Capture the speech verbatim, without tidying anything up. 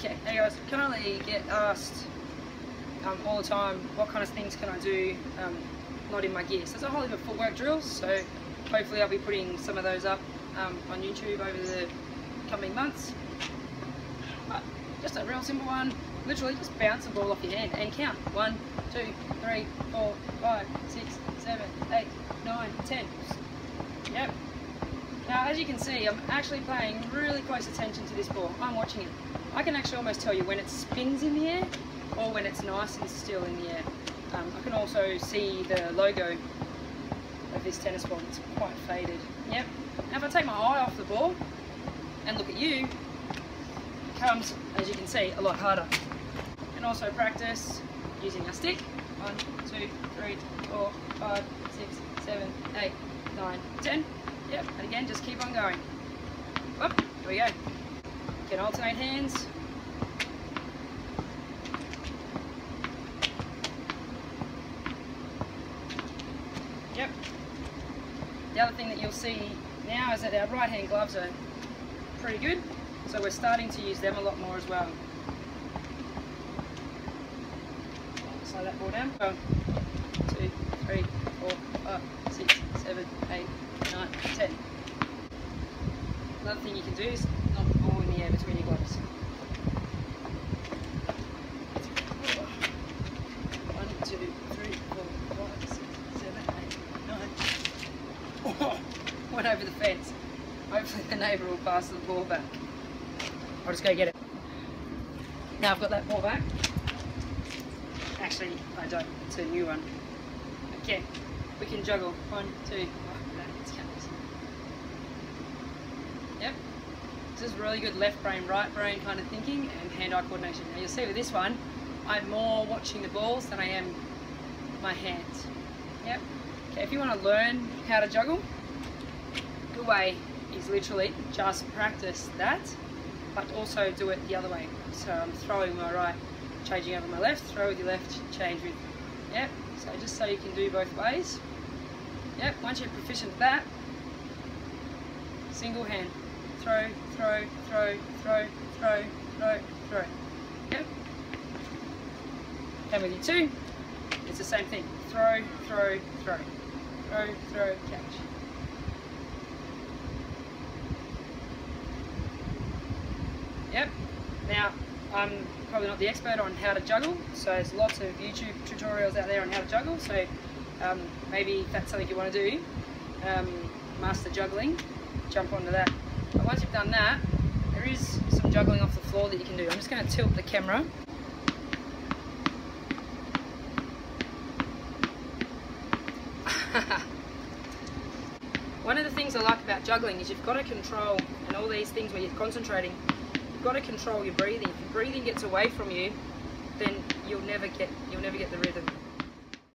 Okay, hey guys, I currently get asked um, all the time what kind of things can I do um, not in my gear. So there's a whole heap of footwork drills, so hopefully I'll be putting some of those up um, on YouTube over the coming months. But just a real simple one, literally just bounce the ball off your hand and count. One, two, three, four, five, six, seven, eight, nine, ten. Yep. Now as you can see, I'm actually paying really close attention to this ball. I'm watching it. I can actually almost tell you when it spins in the air or when it's nice and still in the air. Um, I can also see the logo of this tennis ball. It's quite faded. Yep. Now if I take my eye off the ball and look at you, it becomes, as you can see, a lot harder. And also practice using a stick. One, two, three, four, five, six, seven, eight, nine, ten. Yep, and again, just keep on going. Whoop, here we go. You can alternate hands. Yep. The other thing that you'll see now is that our right hand gloves are pretty good, so we're starting to use them a lot more as well. Slow that ball down. One, two, three, four, five, six, seven, eight, nine, ten. Another thing you can do is knock the ball in the air between your gloves. One, two, three, four, five, six, seven, eight, nine. Oh, went over the fence. Hopefully the neighbour will pass the ball back. I'll just go get it. Now I've got that ball back. Actually, I don't. It's a new one. Okay, we can juggle. One, two. Yep. This is really good left brain, right brain kind of thinking and hand-eye coordination. Now you'll see with this one, I'm more watching the balls than I am my hands. Yep. Okay, if you want to learn how to juggle, the way is literally just practice that, but also do it the other way. So I'm throwing my right, changing over my left, throw with your left, change with, yep. So just so you can do both ways. Yep, once you're proficient at that, single hand. Throw, throw, throw, throw, throw, throw, throw. Yep. And with you two, it's the same thing. Throw, throw, throw. Throw, throw, catch. Yep. Now, I'm probably not the expert on how to juggle, so there's lots of YouTube tutorials out there on how to juggle, so um, maybe if that's something you want to do, um, master juggling, jump onto that. But once you've done that, there is some juggling off the floor that you can do. I'm just going to tilt the camera. One of the things I like about juggling is you've got to control, and all these things where you're concentrating, you've got to control your breathing. If your breathing gets away from you, then you'll never get you'll never get the rhythm.